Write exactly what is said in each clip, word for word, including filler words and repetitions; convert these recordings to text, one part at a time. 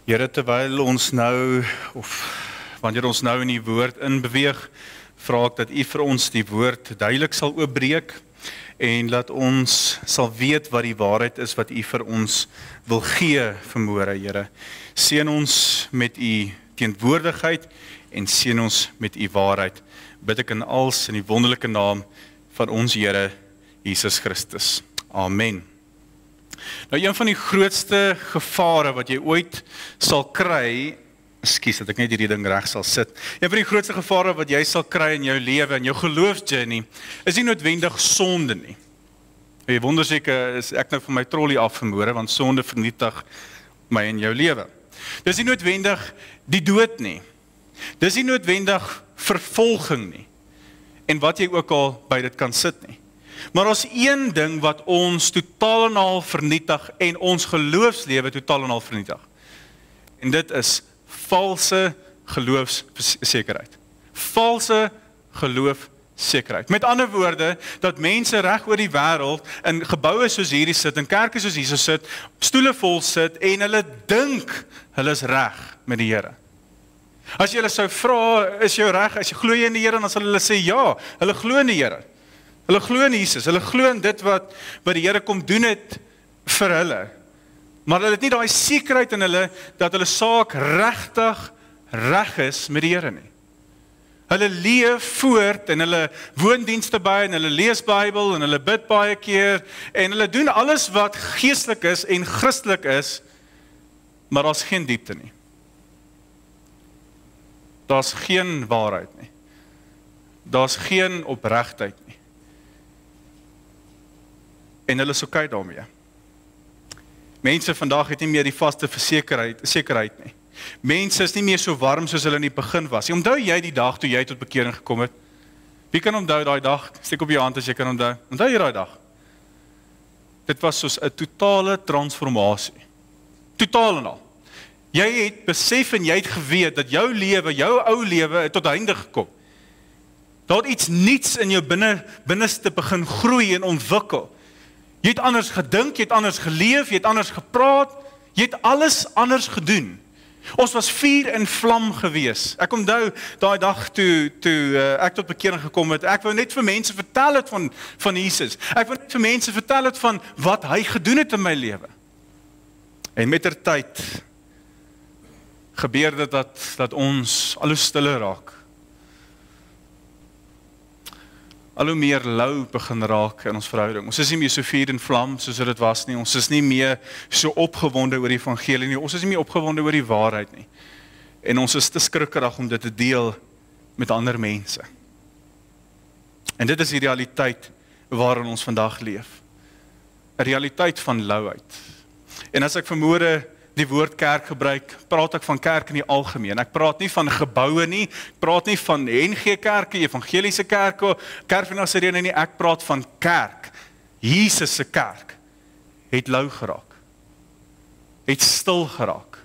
Here, terwyl ons nou, of wanneer ons nou in die woord inbeweeg, vra ek dat U vir ons die woord duidelik sal oopbreek en dat ons sal weet wat die waarheid is wat U vir ons wil gee vanmôre, Here. Seën ons met U teenwoordigheid en seën ons met U waarheid. Bid ek in als in die wonderlike naam van ons Here Jesus Christus. Amen. Nou, een van die grootste gevare wat jy ooit sal kry, ekskuus dat ek net hierdie ding reg sal sit, een van die grootste gevare wat jy sal kry in jou lewe, in jou geloofsjourney, is nie noodwendig sonde nie. Jy wonder seker, is ek nou van my trolley af vanmôre, want sonde vernietig my in jou lewe. Dis nie noodwendig die dood nie. Dis nie noodwendig vervolging nie. En wat jy ook al by dit kan sit nie. Maar as een ding wat ons totaal en al vernietig en ons geloofslewe totaal en al vernietig. En dit is valse geloofssekerheid. Valse geloofssekerheid. Met ander woorde, dat mense reg oor die wêreld in geboue soos hierdie sit, in kerke soos hier sit, stoele vol sit en hulle dink hulle is reg met die Here. As jy hulle sou vra, is jy reg, as jy glo jy in die Here, dan sal hulle sê ja, hulle glo in die Here. Hulle glo in Jesus, hulle glo in dit wat, wat die Here kom doen het vir hulle. Maar hulle het nie daai sekerheid in hulle, dat hulle saak regtig reg is met die Here nie. Hulle leef voort, en hulle woondienste by, en hulle lees Bybel, en hulle bid baie keer, en hulle doen alles wat geestelik is en Christelik is, maar daar's geen diepte nie. Daar's geen waarheid nie. Daar's geen opregtheid nie. En hulle is oké daarmee. Mense vandag het nie meer die vaste versekerheid, sekerheid nie. Mense is nie meer so warm soos hulle in die begin was. Onthou jy die dag toe jy tot bekering gekom het? Wie kan onthou daai dag? Steek op jou hand as jy kan onthou. Onthou jy daai dag? Dit was soos 'n totale transformasie. Totaal en al. Jy het besef en jy het geweet dat jou lewe, jou ou lewe het tot einde gekom. Daar het iets niets in jou binne, binneste begin groei en ontwikkel. Jy het anders gedink, jy het anders geleef, jy het anders gepraat, jy het alles anders gedoen. Ons was vuur en vlam gewees. Ek onthou daai dag toe, toe uh, ek tot bekering gekom het, ek wou net vir mense vertel het van, van Jesus. Ek wou net vir mense vertel het van wat hy gedoen het in my lewe. En met ter tyd gebeur dit dat, dat ons al hoe stiller raak. Al hoe meer lou begin raak in ons verhouding. Ons is nie meer so vuur en vlam soos dit was nie. Ons is nie meer so opgewonde oor die evangelie nie. Ons is nie meer opgewonde oor die waarheid nie. En ons is te skrikkerig om dit te deel met ander mense. En dit is die realiteit waarin ons vandag leef. 'n Realiteit van louheid. En as ek vanmôre die woord kerk gebruik, praat ek van kerk in die algemeen. Ek praat nie van geboue nie, ek praat nie van N G kerke, evangeliese kerke, kerk van Nazarene nie, ek praat van kerk. Jesus se kerk het lou geraak. Het stil geraak.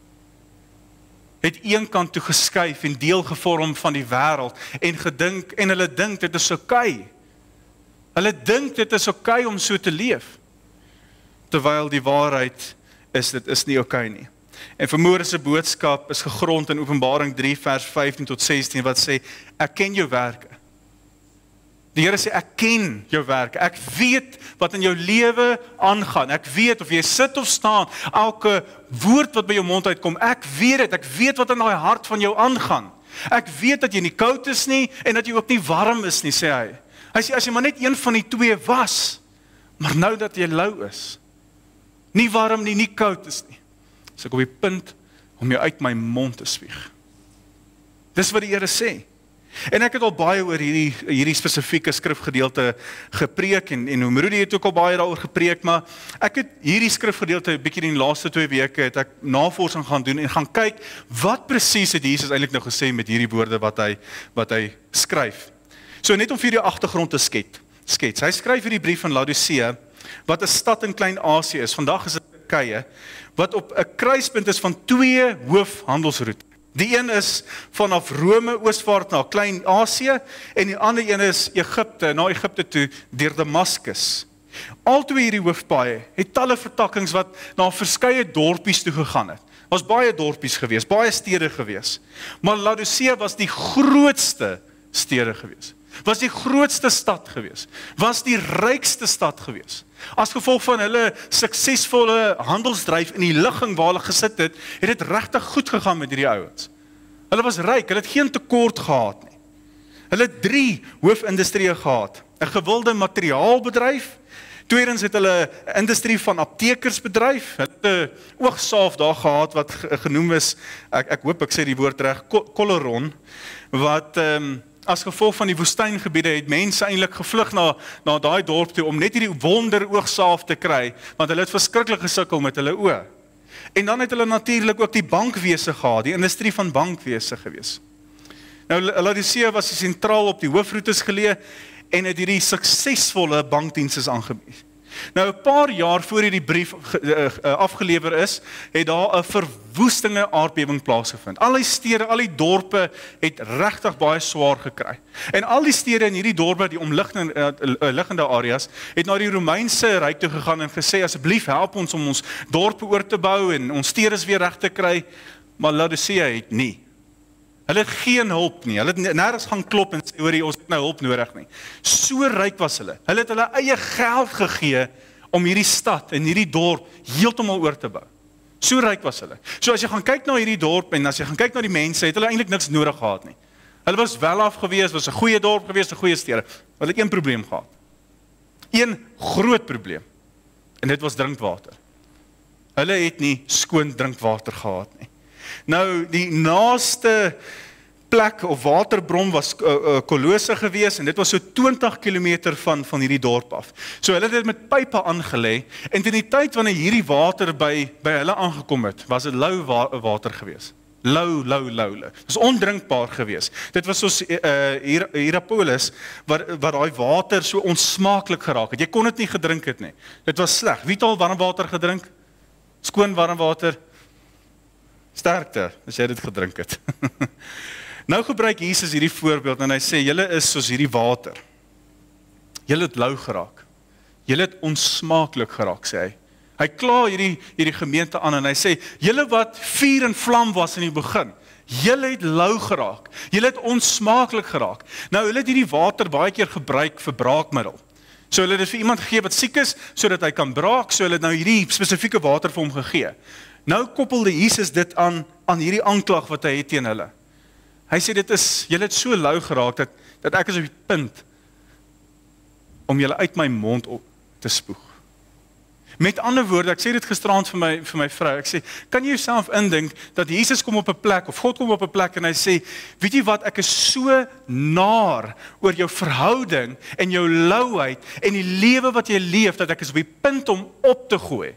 Het eenkant toe geskuif en deel gevorm van die wêreld en gedink en hulle dink dit is oukei. Hulle dink dit is oukei om so te leef. Terwyl die waarheid is dit is nie oké nie. En vanmôre se boodskap is gegrond in Openbaring drie vers vyftien tot sestien wat sê, ek ken jou werke. Die Here sê, ek ken jou werke. Ek weet wat in jou lewe aangaan. Ek weet of jy sit of staan, elke woord wat by jou mond uitkom, ek weet dit. Ek weet wat in daai hart van jou aangaan. Ek weet dat jy nie koud is nie en dat jy ook nie warm is nie, sê hy. Hy sê as jy maar net een van die twee was, maar nou dat jy lou is, nie warm nie, nie koud is nie, is ek op die punt om jou uit my mond te spieg. Dis wat die Here sê. En ek het al baie oor hierdie, hierdie spesifieke skrifgedeelte gepreek, en, en Rudy het ook al baie daaroor gepreek, maar ek het hierdie skrifgedeelte, 'n bietjie in die laaste twee weke, het ek navorsing gaan doen, en gaan kyk, wat presies het Jesus eintlik nou gesê met hierdie woorde wat hy, wat hy skryf. So net om vir die agtergrond te skets, skets. Hy skryf hierdie brief van Laodicea, wat 'n stad in Klein-Asië is, vandag is dit Turkye, wat op 'n kruispunt is van twee hoofhandelsroetes. Die een is vanaf Rome ooswaarts na Klein-Asië, en die ander een is Egipte, na Egipte toe, deur Damaskus. Al twee hierdie hoofpaaie het talle vertakkings wat na verskeie dorpies toe gegaan het. Was baie dorpies gewees, baie stede gewees. Maar Laodicea was die grootste stede gewees. Was die grootste stad gewees. Was die rykste stad gewees. As gevolg van hulle suksesvolle handelsdryf in die ligging waar hulle gesit het, het dit regtig goed gegaan met hierdie ouens. Hulle was ryk, hulle het geen tekort gehad nie. Hulle het drie hoofindustrieë gehad. 'n Gewilde materiaalbedryf, tweedens het hulle 'n industrie van aptekersbedryf, hulle het 'n oogsaaf daar gehad wat genoem is, ek ek hoop ek sê die woord reg, Coloron, wat ehm um, as gevolg van die woestyngebiede het mense eintlik gevlug na na daai dorp toe om net hierdie wonder oogsaaf te kry, want hulle het verskriklik gesukkel met hulle oë. En dan het hulle natuurlik ook die bankwese gehad, die industrie van bankwese gewees. Nou Laodicea was sentraal op die hoofroetes geleë en het hierdie suksesvolle bankdienste aangebied. Nou 'n paar jaar voor hierdie brief afgelewer is, het daar 'n verwoestende aardbewing plaasgevind. Al die stede, al die dorpe het regtig baie swaar gekry. En al die stede in hierdie dorpe, die omliggende uh, liggende areas, het na die Romeinse ryk toe gegaan en gesê asseblief help ons om ons dorpe oor te bou en ons stede weer reg te kry, maar Laodicea het nie. Hulle het geen hulp nie. Hulle het nêrens gaan klop en sê hoor, ons het nou hulp nodig nie. So ryk was hulle. Hulle het hulle eie geld gegee om hierdie stad en hierdie dorp heeltemal oor te bou. So ryk was hulle. So as jy gaan kyk na hierdie dorp en as jy gaan kyk na die mense, het hulle eintlik niks nodig gehad nie. Hulle was wel af gewees, was 'n goeie dorp gewees, 'n goeie stede. Hulle het een probleem gehad. Een groot probleem. En dit was drinkwater. Hulle het nie skoon drinkwater gehad nie. Nou, die naaste plek of waterbron was uh, uh, Kolose gewees en dit was so twintig kilometer van van hierdie dorp af. So hulle het dit met pype aangelê en teen die tyd wanneer hierdie water by by hulle aangekom het, was dit lou wa water gewees. Lou, lou, lou. Dit was ondrinkbaar gewees. Dit was soos uh, Hierapolis wat wat daai water so onsmaaklik geraak het. Jy kon dit nie gedrink het nie. Dit was sleg. Wie het al warm water gedrink? Skoon warm water. Sterkte, as jy dit gedrink het. Nou gebruik Jesus hierdie voorbeeld en hy sê, julle is soos hierdie water. Julle het lou geraak. Julle het onsmaaklik geraak, sê hy. Hy kla hierdie, hierdie gemeente aan en hy sê, julle wat vuur en vlam was in die begin, julle het lou geraak. Julle het onsmaaklik geraak. Nou, hulle het hierdie water baie keer gebruik vir braakmiddel. So hulle het dit vir iemand gegee wat siek is, sodat hy kan braak, so hulle het nou hierdie spesifieke water vir hom gegee. Nou koppelde Jesus dit aan aan hierdie aanklag wat hy het teen hulle. Hy sê dit is, julle het so lou geraak dat dat ek is op die punt om julle uit my mond op te spoeg. Met ander woorde, ek sê dit gisterand vir my vir my vrou. Ek sê, kan jy jouself indink dat Jesus kom op 'n plek of God kom op 'n plek en hy sê, weet jy wat, ek is so naar oor jou verhouding en jou louheid en die lewe wat jy leef dat ek is op die punt om op te gooi.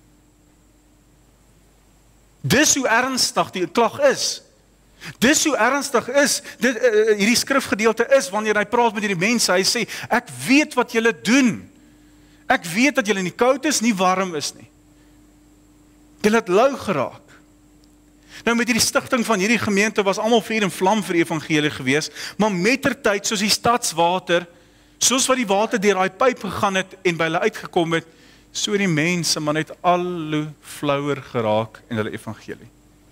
Dis hoe ernstig die klag is. Dis hoe ernstig is, dit, uh, hierdie skrifgedeelte is, wanneer hy praat met hierdie mense, hy sê, ek weet wat julle doen. Ek weet dat julle nie koud is, nie warm is nie. Julle het lou geraak. Nou met hierdie stigting van hierdie gemeente was almal vuur en vlam vir die evangelie gewees, maar mettertyd, soos die stadswater, soos wat die water deur daai pyp gegaan het en by hulle uitgekom het, so die mense maar net al hoe flouer geraak in hulle evangelie.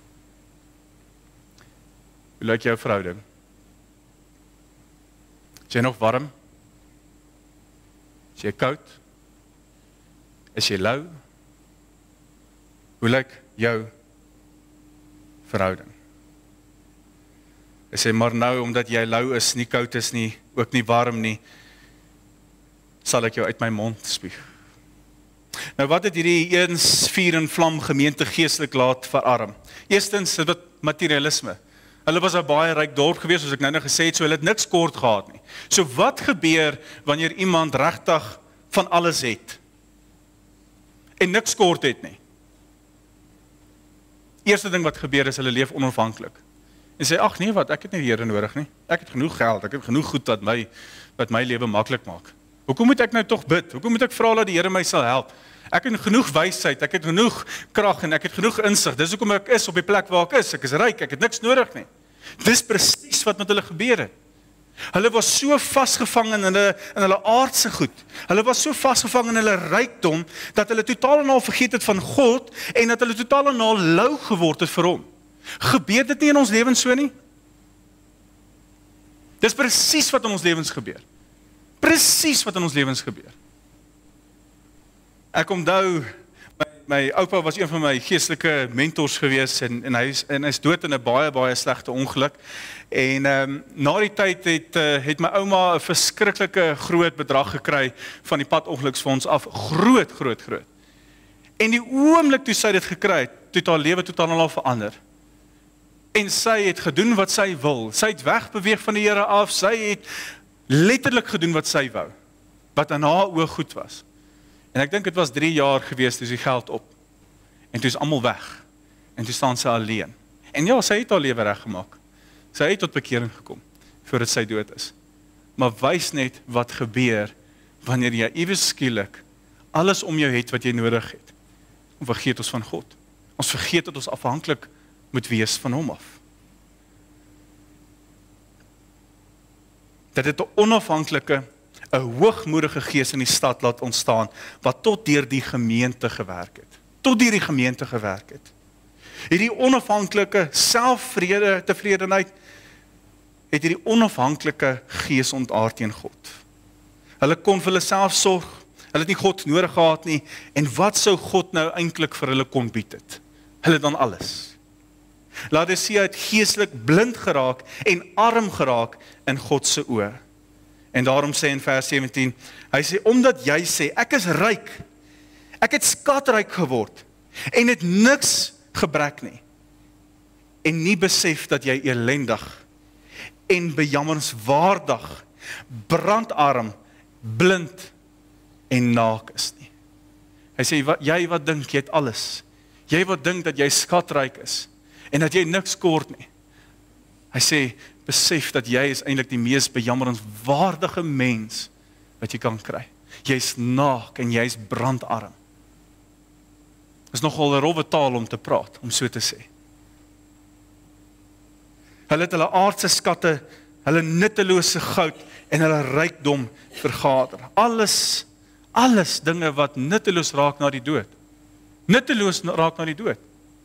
Hoe lyk jou verhouding? Is jy nog warm? Is jy koud? Is jy lou? Hoe lyk jou verhouding? Is jy maar nou, omdat jy lou is, nie koud is nie, ook nie warm nie, sal ek jou uit my mond spieg. Nou wat het hierdie eens vuur en vlam gemeente geestelik laat verarm? Eerstens, dit was materialisme. Hulle was 'n baie ryk dorp gewees, soos ek nou net gesê het, so hulle het niks kort gehad nie. So wat gebeur wanneer iemand regtig van alles het en niks kort het nie? Eerste ding wat gebeur is, hulle leef onafhanklik. En sê, ag nee wat, ek het nie die Here nodig nie. Ek het genoeg geld, ek het genoeg goed wat my, wat my lewe maklik maak. Hoekom moet ek nou tog bid? Hoekom moet ek vra dat die Here my sal help? Ek het genoeg wysheid, ek het genoeg krag en ek het genoeg insig. Dis hoekom ek is op die plek waar ek is. Ek is ryk, ek het niks nodig nie. Dis presies wat met hulle gebeur het. Hulle was so vasgevang in hulle, in hulle aardse goed. Hulle was so vasgevang in hulle rykdom, dat hulle totaal en al vergeet het van God, en dat hulle totaal en al lou geword het vir hom. Gebeur dit nie in ons lewens so nie? Dis presies wat in ons lewens gebeur. Presies wat in ons lewens gebeur. Ek onthou, my, my oupa was een van my geestelike mentors gewees, en, en, hy is, en hy is dood in 'n baie, baie slegte ongeluk. En um, na die tyd het, uh, het my ouma 'n verskriklike groot bedrag gekry van die padongeluksfonds af. Groot, groot, groot. En die oomblik toe sy dit gekry het, toe het haar lewe totaal en al verander. En sy het gedoen wat sy wil. Sy het wegbeweeg van die Here af. Sy het letterlik gedoen wat sy wou. Wat aan haar oë goed was. En ek dink dit was drie jaar gewees, toe is die geld op. En toe is almal weg. En toe staan sy alleen. En ja, sy het haar lewe reggemaak. Sy het tot bekering gekom, voordat sy dood is. Maar wys net wat gebeur, wanneer jy iewes skielik alles om jou het wat jy nodig het. Ons vergeet ons van God. Ons vergeet dat ons afhanklik moet wees van hom af. Dat dit 'n onafhanklike, 'n hoogmoedige gees in die stad laat ontstaan, wat tot deur die gemeente gewerk het. Tot deur die gemeente gewerk het. Hierdie onafhanklike selfvrede, tevredenheid, het hierdie onafhanklike gees ontaard teen God. Hulle kon vir hulle self sorg, hulle het nie God nodig gehad nie, en wat sou God nou eintlik vir hulle kon bied het? Hulle dan alles. Laodicea het geestelik blind geraak en arm geraak in God se oë. En daarom sê in vers sewentien, hy sê, omdat jy sê, ek is ryk, ek het skatryk geword, en het niks gebrek nie, en nie besef dat jy elendig, en bejammerenswaardig, brandarm, blind, en naak is nie. Hy sê, wat, jy wat dink, jy het alles, jy wat dink dat jy skatryk is, en dat jy niks kort nie. Hy sê, besef dat jy is eintlik die mees bejammerenswaardige mens wat jy kan kry. Jy's naak en jy's brandarm. Is nogal 'n rowwe taal om te praat, om so te sê. Hulle het hulle aardse skatte, hulle nuttelose goud en hulle rykdom vergader. Alles, alles dinge wat nutteloos raak na die dood. Nutteloos raak na die dood.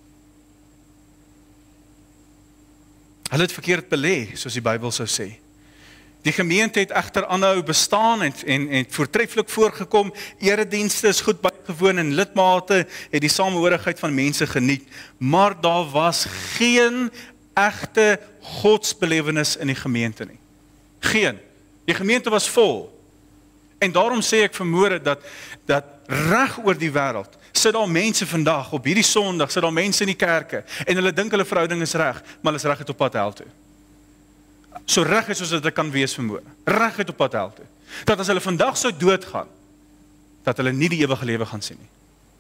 Hulle het verkeerd belê, soos die Bybel sou sê. Die gemeente het egter aanhou bestaan en en en voortreffelik voorgekom. Eredienste is goed bygewoon en lidmate het die samehorigheid van mense geniet, maar daar was geen egte godsbelewenis in die gemeente nie. Geen. Die gemeente was vol. En daarom sê ek vermoere dat dat reg oor die wêreld sit daar mense vandag op hierdie Sondag, sit daar mense in die kerke en hulle dink hulle verhouding is reg, maar hulle is reg het op pad hel toe. So reg is soos dit kan wees vermoere. Reg het op pad hel toe. Dat as hulle vandag sou doodgaan, dat hulle nie die ewige lewe gaan sien nie.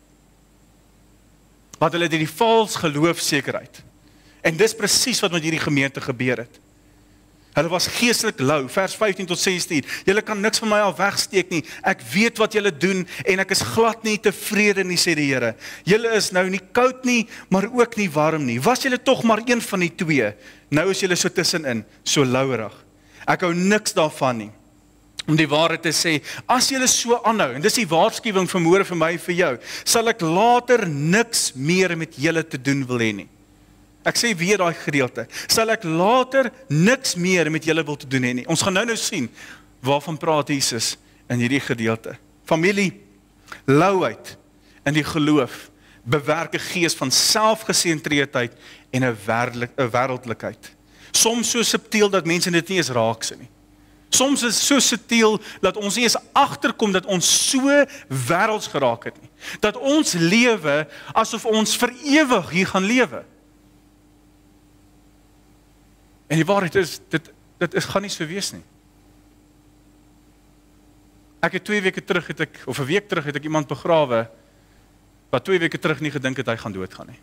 Want hulle het hierdie vals geloofsekerheid. En dis presies wat met hierdie gemeente gebeur het. Hulle was geestelik lou, vers vyftien tot sestien. Julle kan niks van my af wegsteek nie. Ek weet wat julle doen en ek is glad nie tevrede nie, sê die Here. Julle is nou nie koud nie, maar ook nie warm nie. Was julle tog maar een van die twee? Nou is julle so tussenin, so louerig. Ek hou niks daarvan nie. Om die waarheid te sê, as julle so aanhou, en dis die waarskuwing vanmôre vir my en vir jou, sal ek later niks meer met julle te doen wil hê nie. Ek sê weer daai gedeelte, sal ek later niks meer met julle wil te doen hê nie. Ons gaan nou nou sien, waarvan praat Jesus in hierdie gedeelte. Familie, louheid in die geloof, bewerk 'n gees van selfgesentreerdheid en 'n wêreldlikheid. Soms so subtiel dat mense dit nie eens raak sien nie. Soms is so subtiel dat ons nie eens agterkom dat ons so wêrelds geraak het nie. Dat ons lewe asof ons vir ewig hier gaan lewe. En die waarheid is, dit, dit is, gaan nie so wees nie. Ek het twee weke terug, het ek, of 'n week terug, het ek iemand begrawe, wat twee weke terug nie gedink het, hy gaan doodgaan nie.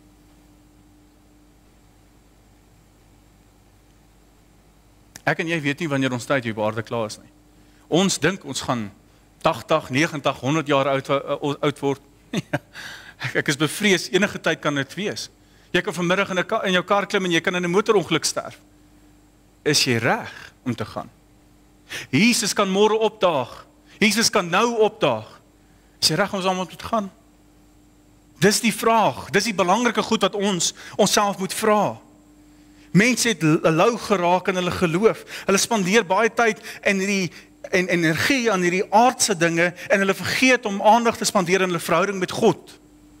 Ek en jy weet nie wanneer ons tyd hier op aarde klaar is nie. Ons dink, ons gaan tagtig, negentig, honderd jaar oud, oud word. ek, ek is bevrees, enige tyd kan dit wees. Jy kan vanmiddag in, in jou kar klim en jy kan in 'n motorongeluk sterf. Is jy reg om te gaan? Jesus kan môre opdaag. Jesus kan nou opdaag. Is jy reg om ons almal moet gaan? Dis die vraag, dis die belangrike goed wat ons onsself moet vra. Mense het lou geraak in hulle geloof. Hulle spandeer baie tyd en die en energie aan hierdie aardse dinge en hulle vergeet om aandag te spandeer aan hulle verhouding met God.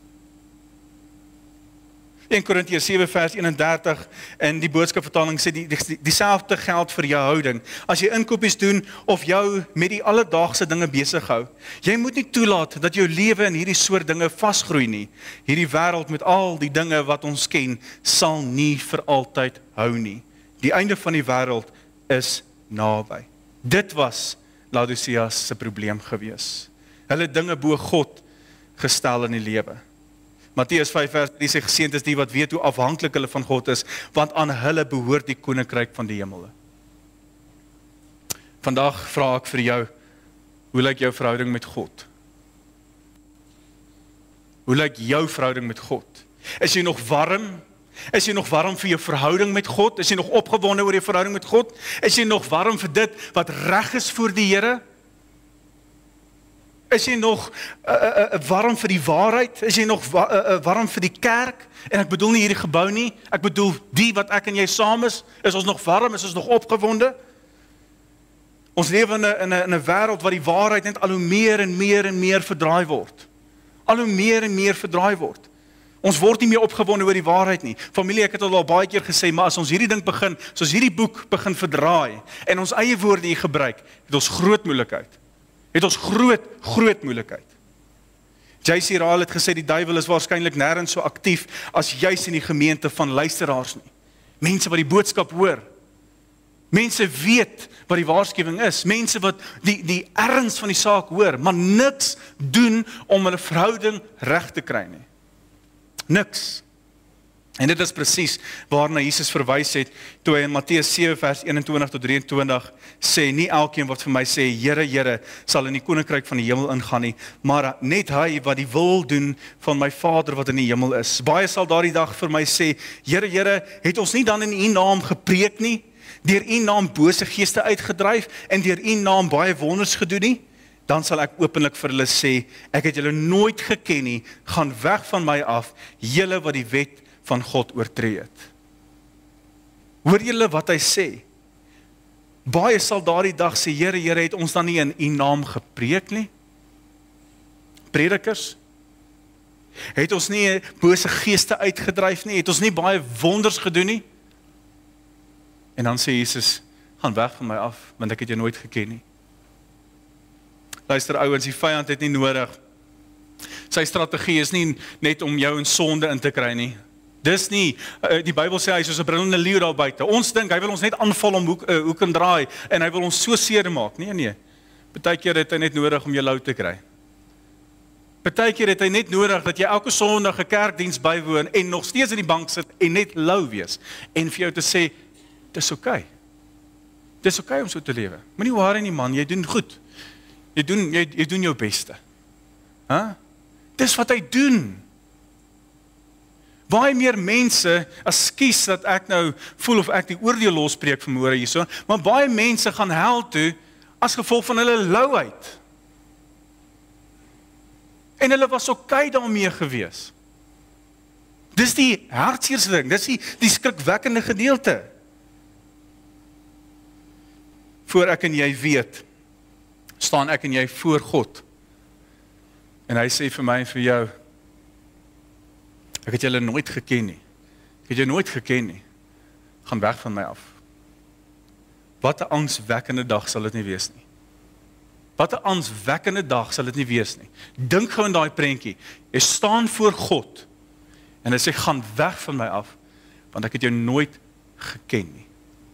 Eerste Korintiërs sewe vers eenendertig in die boodskapvertaling sê die, die, dieselfde geld vir jou houding. As jy inkopies doen of jou met die alledaagse dinge besig hou, jy moet nie toelaat dat jou lewe in hierdie soort dinge vasgroei nie. Hierdie wêreld met al die dinge wat ons ken, sal nie vir altyd hou nie. Die einde van die wêreld is naby. Dit was Laodicea se probleem gewees. Hulle dinge bo God gestel in die lewe. Matteus vyf vers drie sê geseënd is die wat weet hoe afhanklik hulle van God is, want aan hulle behoort die koninkryk van die hemele. Vandag vra ek vir jou, hoe lyk jou verhouding met God? Hoe lyk jou verhouding met God? Is jy nog warm? Is jy nog warm vir jou verhouding met God? Is jy nog opgewonde oor jou verhouding met God? Is jy nog warm vir dit wat reg is voor die Here? Is jy nog uh, uh, uh, warm vir die waarheid? Is jy nog wa uh, uh, warm vir die kerk? En ek bedoel nie hierdie gebou nie, ek bedoel die wat ek en jy saam is. Is ons nog warm? Is ons nog opgewonde? Ons lewe in 'n in 'n in 'n wêreld waar die waarheid net al hoe meer en meer en meer verdraai word. Al hoe meer en meer verdraai word. Ons word nie meer opgewonde oor die waarheid nie. Familie, ek het al, al baie keer gesê, maar as ons hierdie ding begin, soos hierdie boek begin verdraai en ons eie woorde hier gebruik, het ons groot moeilikheid. Het ons groot, groot moeilikheid. J C Ryle het gesê, die duiwel is waarskynlik nêrens so aktief as juis in die gemeente van luisteraars nie. Mense wat die boodskap hoor. Mense weet wat die waarskuwing is. Mense wat die, die erns van die saak hoor, maar niks doen om hulle verhouding reg te kry nie. Niks. En dit is presies waarna Jesus verwys het toe hy in Matteus sewe vers eenentwintig tot drieëntwintig sê, nie elkeen wat vir my sê, Here, Here, sal in die koninkryk van die hemel ingaan nie, maar net hy wat die wil doen van my Vader wat in die hemel is. Baie sal daardie dag vir my sê, Here, Here, het ons nie dan in U naam gepreek nie, deur U naam bose geeste uitgedryf en deur U naam baie wonders gedoen nie? Dan sal ek openlik vir hulle sê, ek het julle nooit geken nie, gaan weg van my af, julle wat die wet van God oortree het. Hoor julle wat hy sê? Baie sal daardie dag sê, Here, Here, het ons dan nie in U naam gepreek nie? Predikers? Het ons nie bose geeste uitgedryf nie? Het ons nie baie wonders gedoen nie? En dan sê Jesus, gaan weg van my af, want ek het jou nooit geken nie. Luister ouens, die vyand het nie nodig. Sy strategie is nie net om jou in sonde in te kry nie. Dis nie, die Bybel sê hy is soos 'n brullende leeu daar buite. Ons dink hy wil ons net aanval om hoek, uh, hoek en draai en hy wil ons so seer maak. Nee, nee. Partykeer het hy net nodig om jou lou te kry. Partykeer het hy net nodig dat jy elke Sondag 'n kerkdiens bywoon en nog steeds in die bank sit en net lou wees en vir jou te sê, dis oukei. Dis oukei om so te lewe. Moenie worry nie man, jy doen goed. Jy doen jy, jy doen jou beste. Hæ? Huh? Dis wat hy doen. Baie meer mense, ekskuus dat ek nou voel of ek die oordeel lospreek vanmôre hierso, maar baie mense gaan hel toe as gevolg van hulle louheid. En hulle was oukei daarmee gewees. Dis die hartseerste ding, dis die, die skrikwekkende gedeelte. Voor ek en jy weet, staan ek en jy voor God. En hy sê vir my en vir jou, ek het julle nooit geken nie. Ek het jou nooit geken nie. Gaan weg van my af. Wat 'n angswekkende dag sal dit nie wees nie. Wat 'n angswekkende dag sal dit nie wees nie. Dink gou in daai prentjie. Jy staan voor God en hy sê gaan weg van my af, want ek het jou nooit geken nie.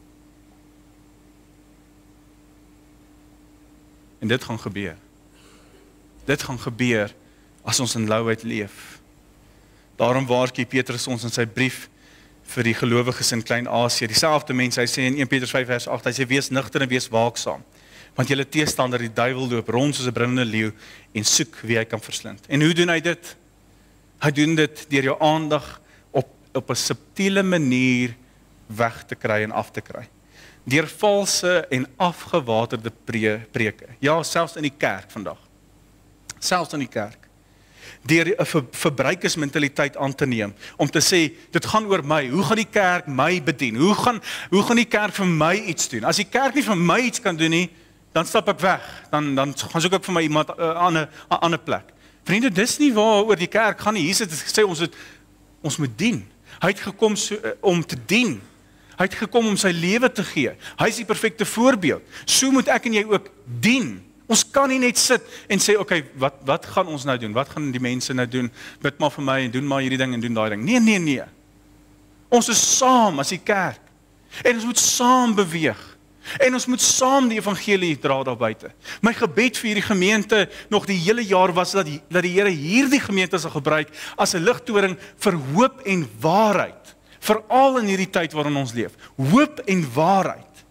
En dit gaan gebeur. Dit gaan gebeur as ons in louheid leef. Daarom waarsku Petrus ons in sy brief vir die gelowiges in Klein-Asië, dieselfde mense, hy sê in Eerste Petrus vyf vers agt, hy sê wees nugter en wees waaksaam, want julle teestander die duiwel loop rond soos 'n brullende leeu en soek wie hy kan verslind. En hoe doen hy dit? Hy doen dit deur jou aandag op op 'n subtiele manier weg te kry en af te kry. Deur valse en afgewaterde pre preke. Ja, selfs in die kerk vandag. Selfs in die kerk. Deur 'n ver, verbruikersmentaliteit aan te neem, om te sê, dit gaan oor my, hoe gaan die kerk my bedien, hoe gaan, hoe gaan die kerk vir my iets doen, as die kerk nie vir my iets kan doen nie, dan stap ek weg, dan, dan gaan soek ek vir my iemand uh, aan 'n ander plek. Vriende, dis nie waar oor die kerk gaan nie, Jesus het gesê, ons, het, ons moet dien, hy het gekom so, uh, om te dien, hy het gekom om sy lewe te gee, hy is die perfekte voorbeeld, so moet ek en jy ook dien. Ons kan nie net sit en sê, okay, wat, wat gaan ons nou doen? Wat gaan die mense nou doen? Bid maar vir my en doen maar hierdie ding en doen daai ding. Nee, nee, nee. Ons is saam as die kerk. En ons moet saam beweeg. En ons moet saam die evangelie dra daar buite. My gebed vir hierdie gemeente nog die hele jaar was dat die, dat die Here hierdie gemeente sal gebruik as 'n ligtoring vir hoop en waarheid. Veral in hierdie tyd waarin ons leef. Hoop en waarheid.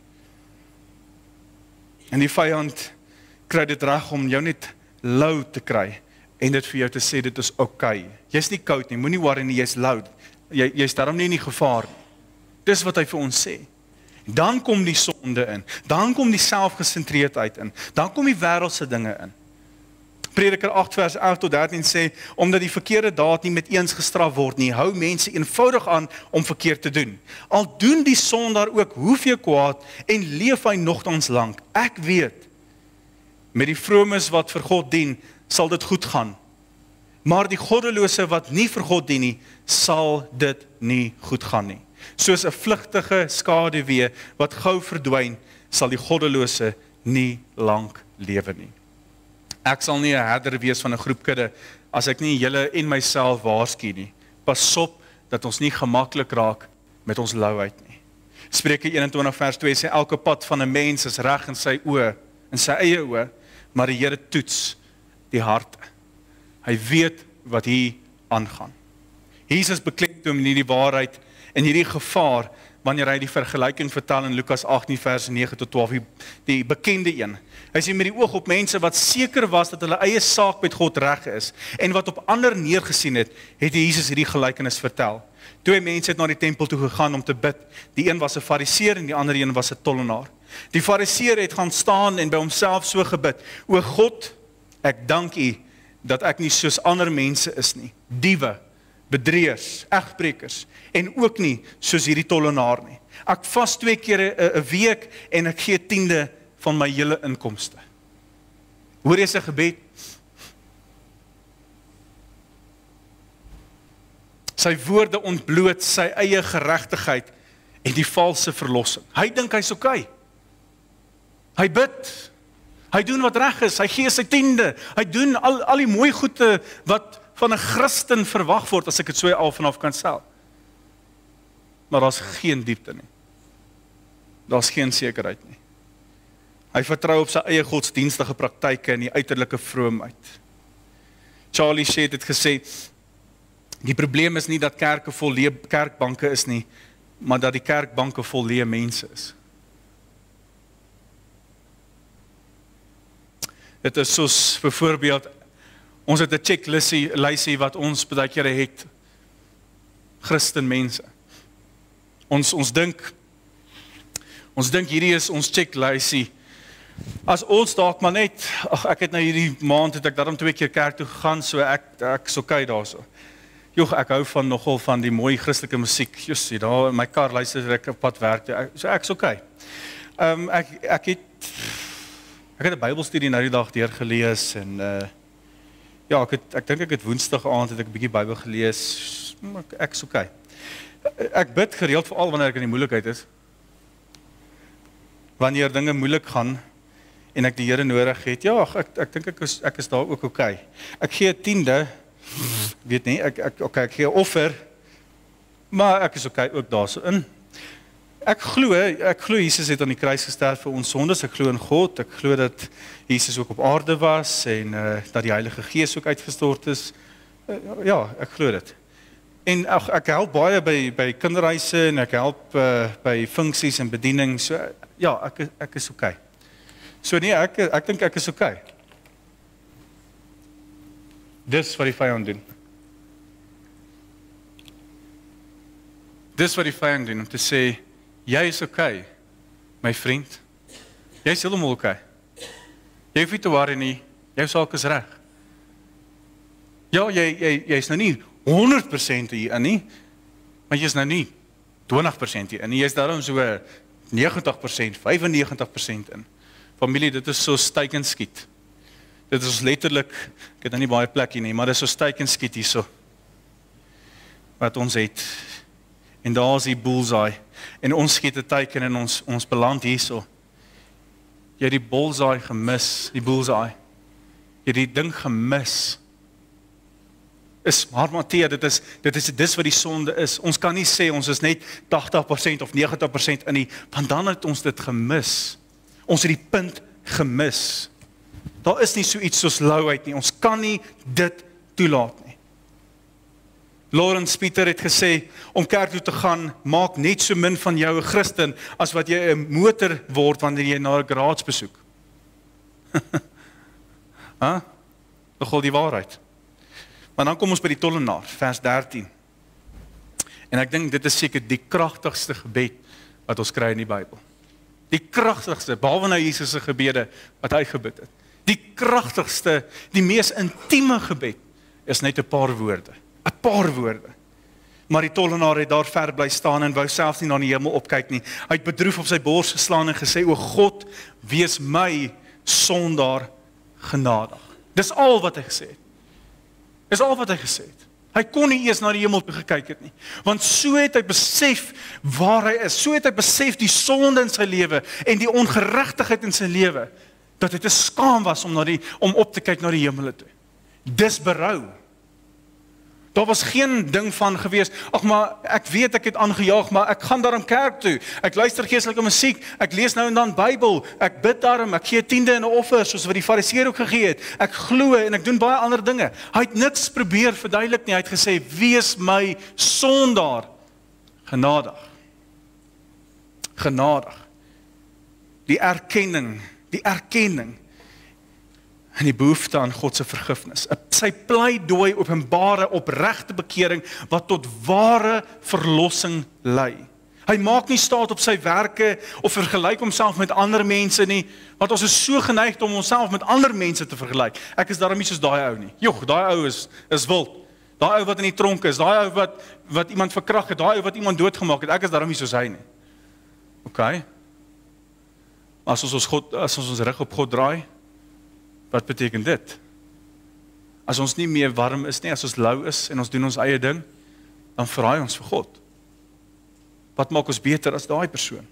En die vyand kry dit reg om jou net lou te kry en dit vir jou te sê dit is oukei. Okay. Jy's nie koud nie, moenie worry nie, jy's lou. Jy jy's daarom nie in die gevaar nie. Dis wat hy vir ons sê. Dan kom die sonde in, dan kom die selfgesentreerdheid in, dan kom die wêreldse dinge in. Prediker agt vers elf tot dertien sê, omdat die verkeerde daad nie met eens gestraf word nie, hou mense eenvoudig aan om verkeerd te doen. Al doen die sondaar ook hoeveel kwaad en leef hy nogtans lank. Ek weet, met die vromes wat vir God dien, sal dit goed gaan. Maar die goddelose wat nie vir God dien nie, sal dit nie goed gaan nie. Soos 'n vlugtige skaduwee wat gou verdwyn, sal die goddelose nie lank lewe nie. Ek sal nie 'n herder wees van 'n groep kudde, as ek nie julle en myself waarsku nie. Pas op, dat ons nie gemaklik raak met ons louheid nie. Spreuke eenentwintig vers twee sê, elke pad van 'n mens is reg in sy oë, in sy eie oë, maar die Here toets die harte. Hy weet wat hier aangaan. Jesus beklemtoon hierdie waarheid en hierdie gevaar wanneer hy die vergelyking vertel in Lukas agt vers nege tot twaalf, die, die bekende een. Hy sê met die oog op mense wat seker was dat hulle eie saak met God reg is en wat op ander neergesien het, het Jesus hierdie gelykenis vertel. Twee mense het na die tempel toe gegaan om te bid. Die een was 'n fariseer en die ander een was 'n tollenaar. Die fariseer het gaan staan en by homself so gebid: O God, ek dank U dat ek nie soos ander mense is nie, diewe, bedrieërs, egbrekers en ook nie soos hierdie tollenaar nie. Ek vas twee keer 'n week en ek gee tiende van my hele inkomste. Hoor jy sy gebed? Sy woorde ontbloot sy eie geregtigheid en die valse verlossing. Hy dink hy's oukei. Hy bid. Hy doen wat reg is. Hy gee sy tiende. Hy doen al al die mooi goede wat van 'n Christen verwag word, as ek dit so al vanaf kan stel. Maar daar's geen diepte nie. Daar's geen sekerheid nie. Hy vertrou op sy eie godsdienstige praktyke en die uiterlike vroomheid. Charlie Sheen het gesê, die probleem is nie dat kerke vol leë kerkbanke is nie, maar dat die kerkbanke vol leë mense is. Dit is soos byvoorbeeld, ons het 'n checklistie wat ons baie kere het, Christen mense. Ons ons dink ons dink hierdie is ons checklistie. As ons dalk maar net, ag ek het nou hierdie maand het ek daarom twee keer kerk toe gegaan, so ek ek's okay daarso. Joh, ek hou van nogal van die mooi Christelike musiek. Jussie, daar in my kar luister ek op pad werk toe. Ek, so ek's okay. Ehm um, ek ek het ek het 'n Bybelstudie nou die dag deur gelees en uh ja, ek het ek dink ek het Woensdag aand het ek 'n bietjie Bybel gelees. Ek ek's okay. Ek bid gereeld veral wanneer ek in die moeilikheid is. Wanneer dinge moeilik gaan en ek die Here nodig het. Ja, ek ek dink ek is ek is daar ook okay. Ek gee 'n tiende. Weet nie, ek ek okay, ek gee 'n offer. Maar ek is okay ook daarso in. Ek glo, ek glo Jesus het aan die kruis gesterf vir ons sondes. Ek glo in God. Ek glo dat Jesus ook op aarde was en uh, dat die Heilige Gees ook uitgestort is. Uh, ja, ek glo dit. En ek, ek help baie by by kinderhuise en ek help uh, by funksies en bediening. So ja, ek ek is okay. So nee, ek ek dink ek is okay. Dis wat die vyand doen. Dis wat die vyand doen om te sê jy is okay. my vriend, jy is heeltemal oké. Okay. Jy hoef nie te worry nie, jou saak is reg. Ja, jy, jy, jy is nou nie honderd persent hier in nie, maar jy is nou nie twintig persent hier in nie, jy is daarom so negentig persent, vyfennegentig persent in. Familie, dit is so steek en skiet. Dit is letterlik, ek het nou nie baie plek hier nie, maar dit is so steek en skiet hier so, wat ons het. En daar is die bullseye, en ons skiet 'n teiken en ons, ons beland hier so. Jy het die bullseye gemis, die bullseye. Jy het die ding gemis. Is maar Matthea, dit is dit is dis wat die sonde is. Ons kan nie sê ons is net tagtig persent of negentig persent in nie, want dan het ons dit gemis. Ons het die punt gemis. Daar is nie so iets soos louheid nie. Ons kan nie dit toelaat nie. Lawrence Peter het gesê, om kerk toe te gaan, maak net so min van jou 'n Christen, as wat jy 'n motor word wanneer jy na 'n garage besoek. Ha? Nogal die waarheid. Maar dan kom ons by die tollenaar, vers dertien. En ek dink dit is seker die kragtigste gebed wat ons kry in die Bybel. Die kragtigste, behalwe nou Jesus se gebede wat hy gebid het. Die kragtigste, die mees intieme gebed is net 'n paar woorde. 'n Paar woorde. Maar die tollenaar het daar ver bly staan en wou selfs nie na die hemel opkyk nie. Hy het bedroef op sy bors geslaan en gesê, o God, wees my sondaar genadig. Dis al wat hy gesê het. Dis al wat hy gesê het. Hy kon nie eers na die hemel toe gekyk het nie. Want so het hy besef waar hy is. So het hy besef die sonde in sy lewe en die ongeregtigheid in sy lewe, dat hy te skaam was om, na die, om op te kyk na die hemel toe. Dis berou. Daar was geen ding van gewees, ag maar ek weet ek het aangejaag, maar ek gaan daarom kerk toe. Ek luister geestelike musiek, ek lees nou en dan Bybel, ek bid daarom, ek gee tiende en 'n offer soos wat die Fariseer ook gegee het. Ek glo en ek doen baie ander dinge. Hy het niks probeer verduidelik nie. Hy het gesê, wees my sondaar genadig. Genadig. Die erkenning, die erkenning en die behoefte aan God se vergifnis. Sy pleidooi openbare opregte bekering wat tot ware verlossing lei. Hy maak nie staat op sy werke of vergelyk homself met ander mense nie, want ons is so geneig om onsself met ander mense te vergelyk. Ek is daarom nie soos daai ou nie. Jog, daai ou is is wild. Daai ou wat in die tronk is, daai ou wat wat iemand verkragt het, daai ou wat iemand doodgemaak het. Ek is daarom nie soos hy nie. OK. As ons ons God, as ons ons rug op God draai, wat beteken dit? As ons nie meer warm is nie, as ons lou is en ons doen ons eie ding, dan verraai ons vir God. Wat maak ons beter as daai persoon?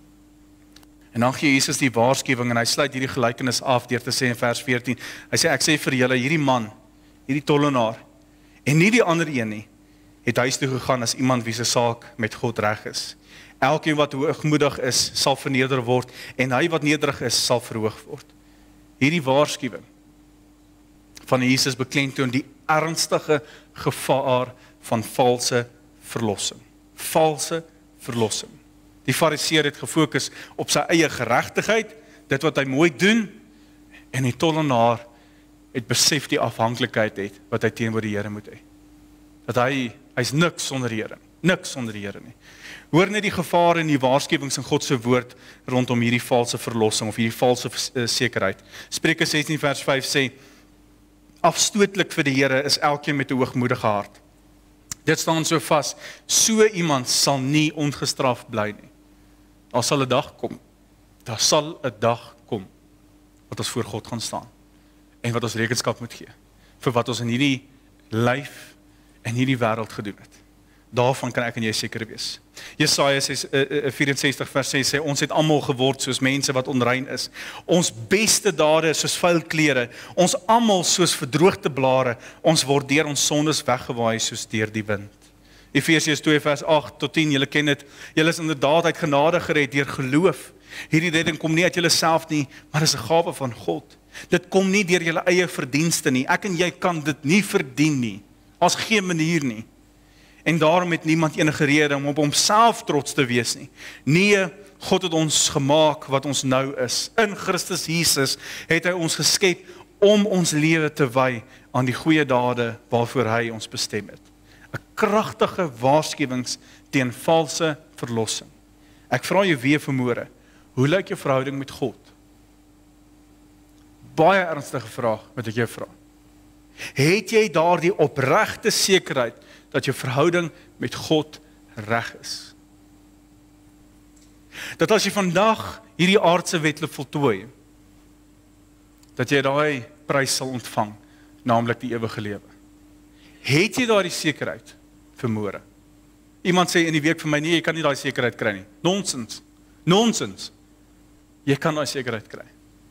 En dan gee Jesus die waarskuwing en hy sluit hierdie gelykenis af deur te sê in vers veertien. Hy sê, ek sê vir julle, hierdie man, hierdie tollenaar, en nie die ander een nie, het huis toe gegaan as iemand wie se saak met God reg is. Elkeen wat hoogmoedig is, sal verneder word, en hy wat nederig is, sal verhoog word. Hierdie waarskuwing van Jesus beklemtoon die ernstige gevaar van valse verlossing. Valse verlossing. Die Fariseer het gefokus op sy eie geregtigheid, dit wat hy mooi doen, en die tollenaar het besef die afhanklikheid het wat hy teenoor die Here moet hê. Dat hy hy's niks sonder die Here, niks sonder die Here nie. Hoor net die gevare en die waarskuwings in God se woord rondom hierdie valse verlossing of hierdie valse uh, sekerheid. Spreuke sestien vers vyf sê, afstootlik vir die Here is elkeen met 'n hoogmoedige hart. Dit staan so vas, so iemand sal nie ongestraf bly nie. Daar sal 'n dag kom, daar sal 'n dag kom, wat ons voor God gaan staan, en wat ons rekenskap moet gee, vir wat ons in hierdie lyf en hierdie wêreld gedoen het. Daarvan kan ek en jy seker wees. Jesaja vyf-en-sestig vers ses sê, ons het almal geword soos mense wat onrein is. Ons beste dade is soos vuil klere, ons almal soos verdroogde blare, ons word deur ons sondes weggewaai soos deur die wind. Efesiërs twee vers agt tot tien, julle ken dit, julle is inderdaad uit genade gered deur geloof. Hierdie redding kom nie uit julle self nie, maar is 'n gawe van God. Dit kom nie deur julle eie verdienste nie. Ek en jy kan dit nie verdien nie. Daar's geen manier nie. En daarom het niemand enige rede om op homself trots te wees nie. Nee, God het ons gemaak wat ons nou is. In Christus Jesus het hy ons geskep om ons lewe te wy aan die goeie dade waarvoor hy ons bestem het. 'n Kragtige waarskuwings teen valse verlossing. Ek vra jou weer vanmôre, Hoe lyk jou verhouding met God? Baie ernstige vraag wat ek jou vra. Het jy daardie opregte sekerheid dat jou verhouding met God reg is? Dat as jy vandag hierdie aardse wedloop voltooi, dat jy daai prys sal ontvang, naamlik die ewige lewe. Het jy daardie sekerheid vir môre? Iemand sê in die week vir my, nee, jy kan nie daai sekerheid kry nie. Nonsens. Nonsens. Jy kan daai sekerheid kry.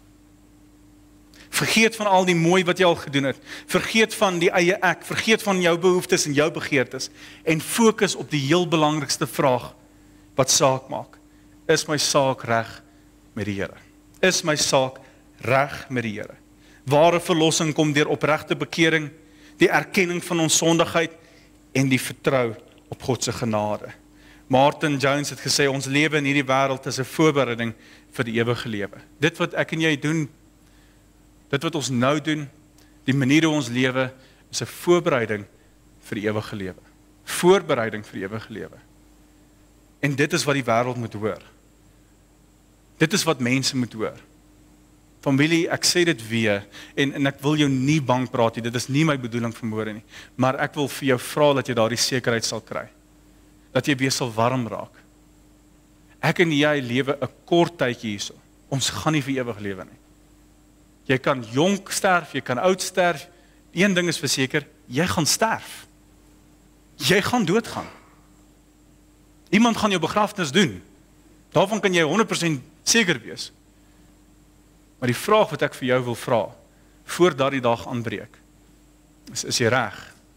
Vergeet van al die mooi wat jy al gedoen het. Vergeet van die eie ek. Vergeet van jou behoeftes en jou begeertes. En fokus op die heel belangrikste vraag wat saak maak. Is my saak reg met die Here? Is my saak reg met die Here? Ware verlossing kom deur opregte bekering, die erkenning van ons sondigheid en die vertrou op God se genade. Martin Jones het gesê, ons lewe in hierdie wêreld is 'n voorbereiding vir die ewige lewe. Dit wat ek en jy doen, dit wat ons nou doen, die manier hoe ons lewe, is 'n voorbereiding vir die ewige lewe. Voorbereiding vir die ewige lewe. En dit is wat die wêreld moet hoor. Dit is wat mense moet hoor. Familie, ek sê dit weer, en, en ek wil jou nie bang praat nie, dit is nie my bedoeling vanmôre nie, maar ek wil vir jou vra dat jy daardie sekerheid sal kry. Dat jy weer sal warm raak. Ek en jy lewe 'n kort tydjie hierso. Ons gaan nie vir ewig lewe nie. Jy kan jonk sterf, jy kan oud sterf. Een ding is verseker, jy gaan sterf. Jy gaan doodgaan. Iemand gaan jou begrafnis doen. Daarvan kan jy honderd persent seker wees. Maar die vraag wat ek vir jou wil vra, voordat die dag aanbreek, is, is jy reg?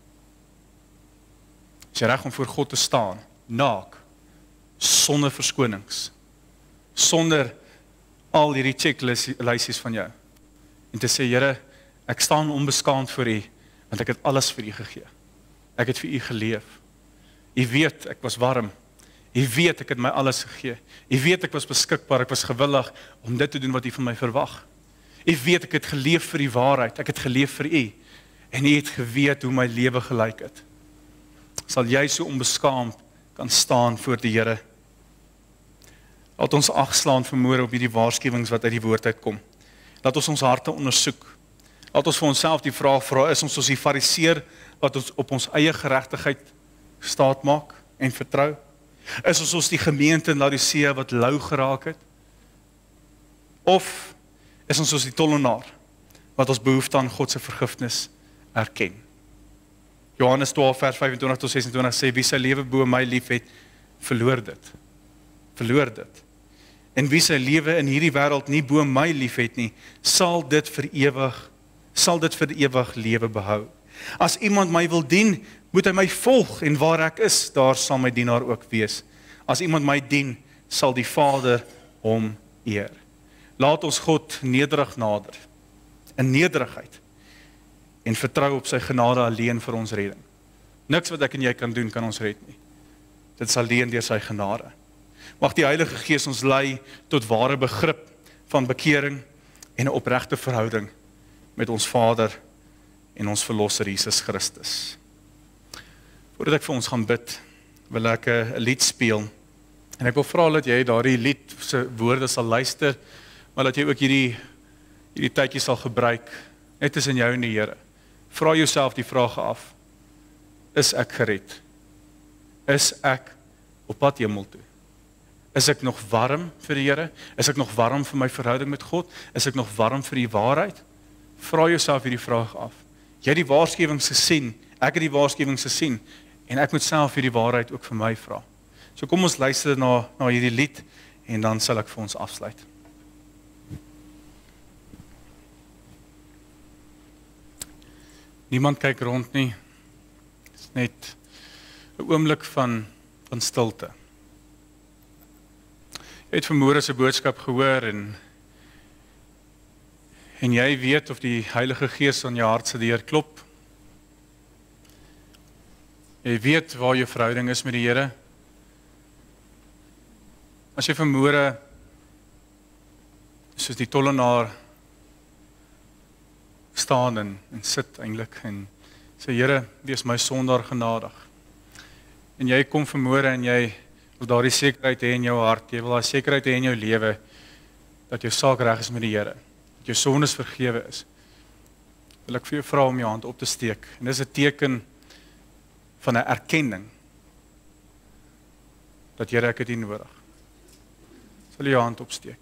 Is jy reg om voor God te staan, naak, sonder verskonings, sonder al hierdie checklysies van jou, en te sê, Here, ek staan onbeskaamd voor U, want ek het alles vir U gegee. Ek het vir U geleef. U weet, ek was warm. U weet, ek het my alles gegee. U weet, ek was beskikbaar, ek was gewillig om dit te doen wat U van my verwag. U weet, ek het geleef vir die waarheid, ek het geleef vir U, en U het geweet hoe my lewe gelyk het. Sal jy so onbeskaamd kan staan voor die Here? Laat ons agslaan vanmôre op hierdie waarskuwings wat uit die woord uitkom. Laat ons ons harte ondersoek. Laat ons vir onsself die vraag vra, is ons soos die fariseer wat ons op ons eie geregtigheid staat maak en vertrou? Is ons soos die gemeente in Laodicea wat lou geraak het? Of is ons soos die tollenaar wat ons behoefte aan God se vergifnis erken? Johannes twaalf vers vyf-en-twintig tot ses-en-twintig sê, wie sy lewe bo my liefhet, verloor dit. Verloor dit. En wie sy lewe in hierdie wêreld nie bo my liefhet nie, sal dit vir ewig, sal dit vir ewig lewe behou. As iemand my wil dien, moet hy my volg, en waar ek is, daar sal my dienaar ook wees. As iemand my dien, sal die Vader hom eer. Laat ons God nederig nader, in nederigheid, en vertrou op sy genade alleen vir ons redding. Niks wat ek en jy kan doen, kan ons red nie. Dit is alleen deur sy genade. Mag die Heilige Gees ons lei tot ware begrip van bekering en 'n opregte verhouding met ons Vader en ons Verlosser Jesus Christus. Voordat ek vir ons gaan bid, wil ek 'n lied speel. En ek wil vra dat jy daardie lied se woorde sal luister, maar dat jy ook hierdie hierdie tydjie sal gebruik net tussen jou en die Here. Vra jouself die vraag af: is ek gered? Is ek op pad hemel toe? Is ek nog warm vir die Here? Is ek nog warm vir my verhouding met God? Is ek nog warm vir die waarheid? Vra jouself hierdie vraag af. Jy het die waarskuwings gesien, ek het die waarskuwings gesien, en ek moet self hierdie waarheid ook vir my vra. So kom ons luister na, na hierdie lied, en dan sal ek vir ons afsluit. Niemand kyk rond nie. Dit is net 'n oomblik van, van stilte. Jy het vanmôre se boodskap gehoor, en, en jy weet of die Heilige Gees aan jou hart se deur klop. Jy weet waar jou verhouding is met die Here. As jy vanmôre soos die tollenaar staan en, en sit eintlik en sê, Here, wees my sondaar genadig. En jy kom vanmôre en jy wil daardie sekerheid hê in jou hart, jy wil daardie sekerheid hê in jou lewe, dat jou saak reg is met die Here, dat jou sondes vergewe is, wil ek vir jou vra om jou hand op te steek. En dis 'n teken van 'n erkenning dat Here, ek het U nodig. Sal jy jou hand opsteek?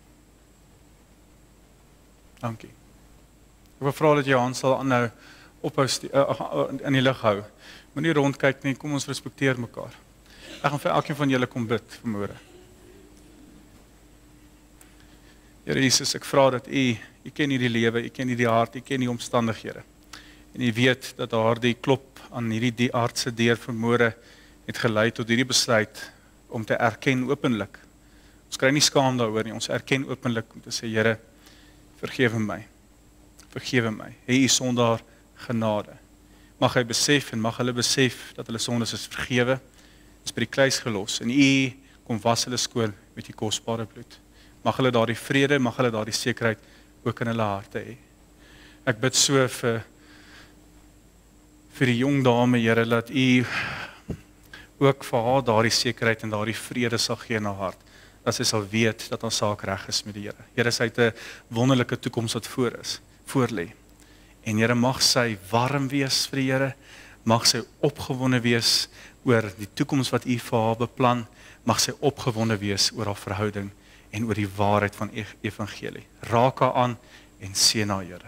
Dankie. Ek wil vra dat jy jou hand sal aanhou ophou uh, in die lug hou. Moenie rondkyk nie, kom ons respekteer mekaar. Ek gaan vir elkeen van julle kom bid vanmôre. Here Jesus, ek vra dat U, U ken hierdie lewe, U ken hierdie hart, U ken die omstandighede. En U weet dat daardie klop aan hierdie die aardse deur vanmôre het gelei tot hierdie besluit om te erken openlik. Ons kry nie skaam daaroor nie, ons erken openlik om te sê, Here, vergewe my. Vergewe my. Hê U sondaar genade. Mag hy besef en mag hulle besef dat hulle sondes is vergewe, is by die kruis gelos en U kom was hulle skoon met U kosbare bloed. Mag hulle daardie vrede, mag hulle daardie sekerheid ook in hulle harte hê. Ek bid so vir vir die jong dame, Here, dat U ook vir haar daardie sekerheid en daardie vrede sal gee in haar hart, dat sy sal weet dat haar saak reg is met die Here. Here, sy het 'n wonderlike toekoms wat voor is, voor lê. En Here, mag sy warm wees vir die Here, mag sy opgewonde wees oor die toekoms wat U vir haar beplan, mag sy opgewonde wees oor haar verhouding en oor die waarheid van die evangelie. Raak haar aan en seën haar, Here.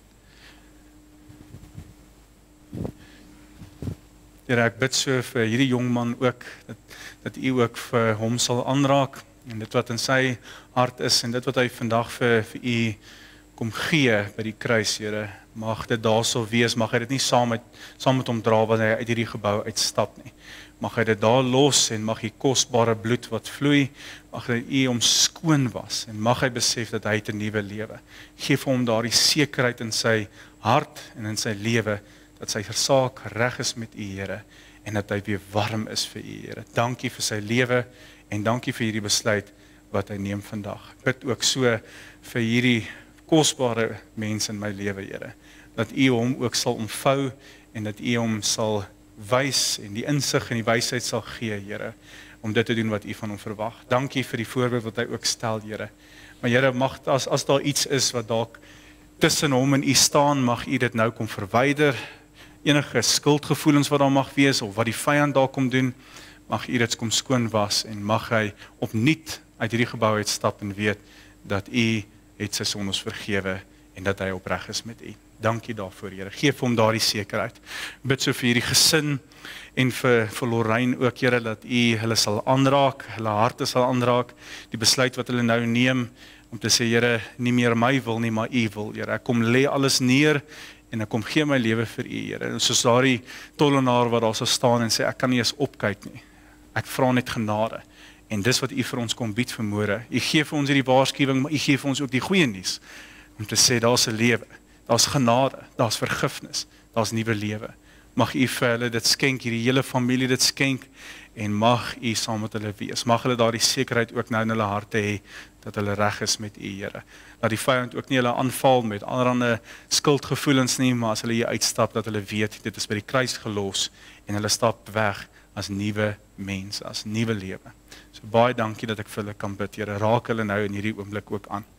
Here, ek bid so vir hierdie jong man ook, dat, dat U ook vir hom sal aanraak, en dit wat in sy hart is, en dit wat hy vandag vir, vir U kom gee by die kruis, Here, mag dit daar sal wees, mag hy dit nie saam met, saam met hom dra, wanneer hy uit hierdie gebou uitstap nie. Mag hy dit daar los, en mag die kosbare bloed wat vloei, mag hy U hom skoon was, en mag hy besef dat hy het 'n nuwe lewe. Geef hom daardie sekerheid in sy hart en in sy lewe, dat sy saak reg is met U, Here, en dat hy weer warm is vir U, Here. Dankie vir sy lewe, en dankie vir hierdie besluit wat hy neem vandag. Ek bid ook so vir hierdie kosbare mense in my lewe, Here, dat U hom ook sal omvou, en dat U hom sal wys, en die insig en die wysheid sal gee, Here, om dit te doen wat U van hom verwag. Dankie vir die voorbeeld wat hy ook stel, Here. Maar Here, mag as, as daar iets is wat dalk tussen hom en U staan, mag U dit nou kom verwyder, enige skuldgevoelens wat daar mag wees, of wat die vyand daar kom doen, mag U dit kom skoon was, en mag hy opnuut uit hierdie gebou uitstap en weet, dat U het sy sondes vergewe, en dat hy opreg is met U. Dankie daarvoor, Here. Geef hom daardie sekerheid. Bid so vir hierdie gesin, en vir, vir Lorraine ook, Here, dat U hulle sal aanraak, hulle harte sal aanraak, die besluit wat hulle nou neem, om te sê, Here, nie meer my wil nie, maar U wil, Here. Ek kom lê alles neer, en ek kom gee my lewe vir U, Here. En soos daardie tollenaar wat daar sal staan en sê, ek kan nie eens opkyk nie. Ek vra net genade. En dis wat U vir ons kom bied vanmôre. U gee vir ons hierdie waarskuwing, maar U gee vir ons ook die goeie nuus, om te sê, daar's 'n lewe, daar's genade, daar's vergifnis, daar's nuwe lewe. Mag U vir hulle dit skenk, hierdie hele familie dit skenk, en mag U saam met hulle wees. Mag hulle daardie sekerheid ook nou in hulle harte hê, dat hulle reg is met U, Here. Dat die vyand ook nie hulle aanval met allerlei skuldgevoelens nie, maar as hulle hier uitstap, dat hulle weet, dit is by die kruis gelos, en hulle stap weg as nuwe mense, as nuwe lewe. So baie dankie dat ek vir hulle kan bid, Here. Raak hulle nou in hierdie oomblik ook aan.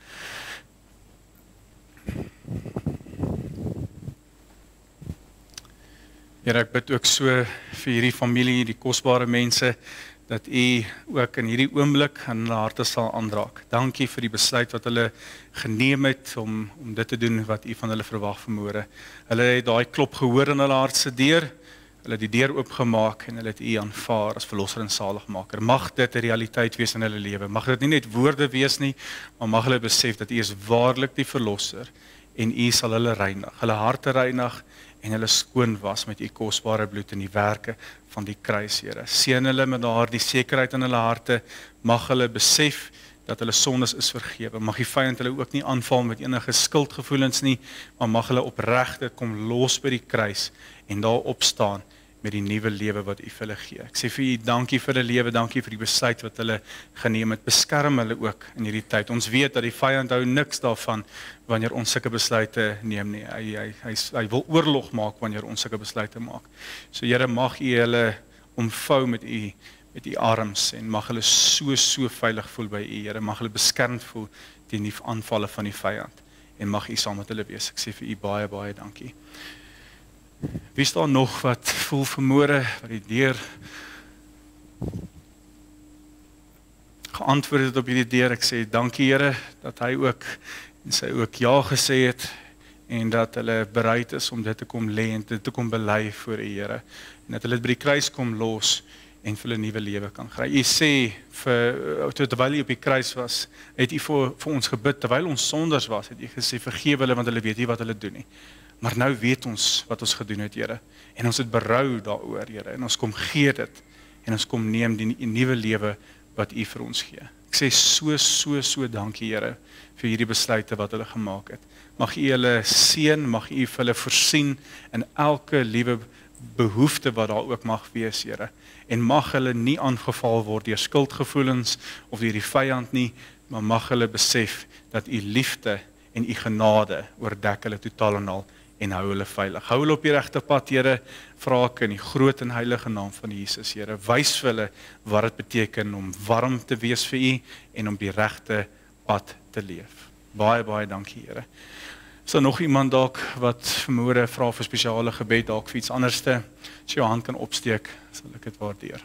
Here, ek bid ook so vir hierdie familie, die kosbare mense, dat U ook in hierdie oomblik in hulle harte sal aanraak. Dankie vir die besluit wat hulle geneem het om, om dit te doen wat U van hulle verwag vanmôre. Hulle het daai klop gehoor in hulle hart se deur, hulle het die deur oopgemaak en hulle het U aanvaar as verlosser en saligmaker. Mag dit 'n realiteit wees in hulle lewe. Mag dit nie net woorde wees nie, maar mag hulle besef dat U is waarlik die verlosser, en U sal hulle reinig, hulle harte reinig, en hulle skoon was met U kosbare bloed in die werke van die kruis, Here. Seën hulle met daardie sekerheid in hulle harte, mag hulle besef dat hulle sondes is vergewe. Mag die vyand hulle ook nie aanval met enige skuldgevoelens nie, maar mag hulle opreg dit kom los by die kruis en daar opstaan met die nuwe lewe wat U vir hulle gee. Ek sê vir U dankie vir hulle lewe, dankie vir die besluit wat hulle geneem het. Beskerm hulle ook in hierdie tyd. Ons weet dat die vyand hou niks daarvan wanneer ons sulke besluite neem nie. Hy hy hy, hy wil oorlog maak wanneer ons sulke besluite maak. So Here, mag U hulle omvou met U met u arms en mag hulle so so veilig voel by u, Here, mag hulle beskermd voel teen die aanvalle van die vyand en mag u saam met hulle wees. Ek sê vir u baie baie dankie. Wie is daar nog wat voel vermoere wat die deur geantwoord het op hierdie deur? Ek sê dankie Here dat hy ook en sy ook ja gesê het en dat hulle bereid is om dit te kom lê en dit te kom bely voor u Here en dat hulle dit by die kruis kom los en vir hulle nuwe lewe kan kry. U sê vir terwyl u op die kruis was, het u vir, vir ons gebid terwyl ons sonders was, het u gesê vergewe hulle want hulle weet nie wat hulle doen nie. Maar nou weet ons wat ons gedoen het, Here. En ons het berou daaroor, Here. En ons kom gee dit en ons kom neem die nuwe lewe wat u vir ons gee. Ek sê so so so dankie, Here, vir hierdie besluite wat hulle gemaak het. Mag u hulle seën, mag u vir hulle voorsien in elke liewe behoefte wat daar ook mag wees, Here. En mag hulle nie aangeval word deur skuldgevoelens of deur die vyand nie, maar mag hulle besef dat u liefde en u genade oordek hulle totaal en al en hou hulle veilig. Hou hulle op die regte pad, Here, vra ek in die groot en heilige naam van Jesus, Here. Wys vir hulle wat dit beteken om warm te wees vir u en om die regte pad te leef. Baie baie dankie, Here. Is daar nog iemand dalk wat vermoere vra vir spesiale gebed, dalk vir iets anderste? As jy jou hand kan opsteek, sal ek dit waardeer.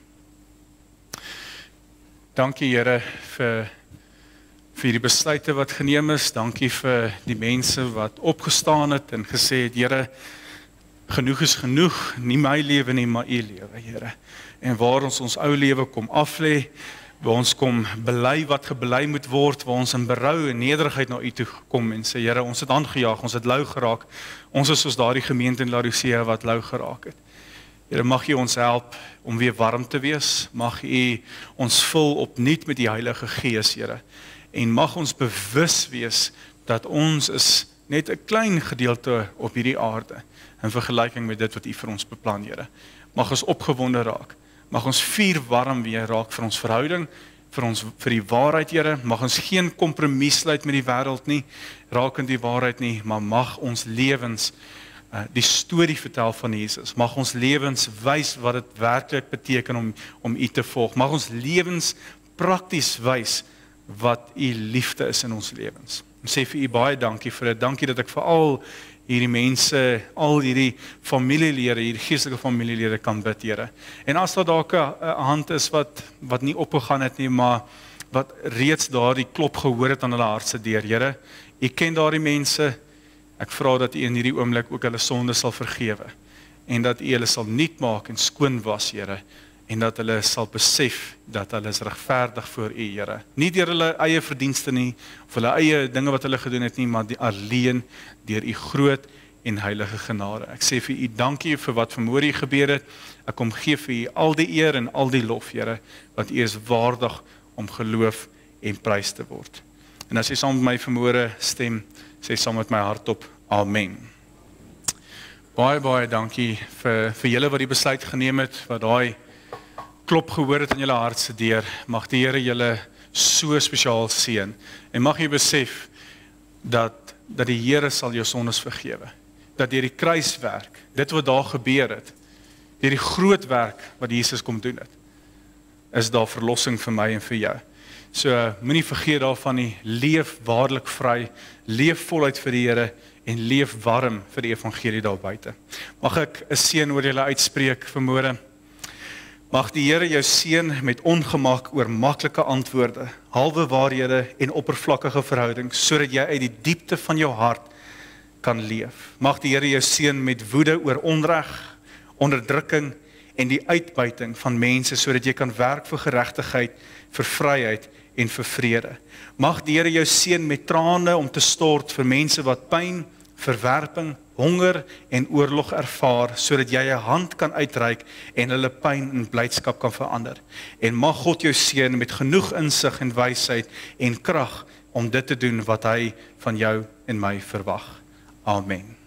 Dankie Here vir vir die besluite wat geneem is. Dankie vir die mense wat opgestaan het en gesê het, Here, genoeg is genoeg, nie my lewe nie, maar u lewe, Here. En waar ons ons ou lewe kom aflê, waar ons kom bely wat gebely moet word, waar ons in berou en nederigheid na u toe kom en sê, Here, ons het aangejaag, ons het lou geraak, ons is soos daardie gemeente in Laodicea wat lou geraak het. Here, mag u ons help om weer warm te wees, mag u ons vul opnuut met die Heilige Gees, Here, en mag ons bewus wees dat ons is net 'n klein gedeelte op hierdie aarde in vergelyking met dit wat u vir ons beplan, Here. Mag ons opgewonde raak. Mag ons vuur warm weer raak vir ons verhouding, vir ons vir die waarheid, Here. Mag ons geen kompromis sluit met die wêreld nie, rakend die waarheid nie, maar mag ons lewens uh, die storie vertel van Jesus. Mag ons lewens wys wat dit werklik beteken om om u te volg. Mag ons lewens prakties wys wat u liefde is in ons lewens. Ek sê vir u baie dankie vir dit. Dankie dat ek vir al hierdie mense, al hierdie familielede, hierdie geestelike familielede kan bid, Here. En as daar dalk 'n hand is wat wat nie opgegaan het nie, maar wat reeds daardie klop gehoor het aan hulle hart se deur, Here. U ken daardie mense. Ek vra dat u in hierdie oomblik ook hulle sondes sal vergewe en dat u hulle sal nuut maak en skoon was, Here. En dat hulle sal besef dat hulle is regverdig voor u, Here. Nie deur hulle eie verdienste nie, of hulle eie dinge wat hulle gedoen het nie, maar die alleen deur u groot en heilige genade. Ek sê vir u dankie vir wat vanmôre gebeur het. Ek kom gee vir u al die eer en al die lof, Here, want u is waardig om geloof en prys te word. En as jy saam met my vanmôre stem, sê saam met my hardop, amen. Baie, baie dankie vir, vir julle wat die besluit geneem het, wat daai klop gehoor het in julle hart se deur. Mag die Here julle so spesiaal seën. En mag jy besef dat dat die Here sal jou sondes vergewe. Dat deur die kruiswerk, dit wat daar gebeur het, deur die groot werk wat Jesus kom doen het, is daar verlossing vir my en vir jou. So moenie vergeet daarvan nie, leef waarlik vry, leef voluit vir die Here en leef warm vir die evangelie daar buite. Mag ek 'n seën oor julle uitspreek vanmôre. Mag die Here jou seën met ongemak oor maklike antwoorde, halwe waarhede en oppervlakkige verhoudings, sodat jy uit die diepte van jou hart kan leef. Mag die Here jou seën met woede oor onreg, onderdrukking en die uitbuiting van mense, sodat jy kan werk vir geregtigheid, vir vryheid en vir vrede. Mag die Here jou seën met trane om te stort vir mense wat pyn, verwerping, honger en oorlog ervaar, sodat jy 'n hand kan uitreik en hulle pyn in blydskap kan verander. En mag God jou seën met genoeg insig en wysheid en krag om dit te doen wat hy van jou en my verwag. Amen.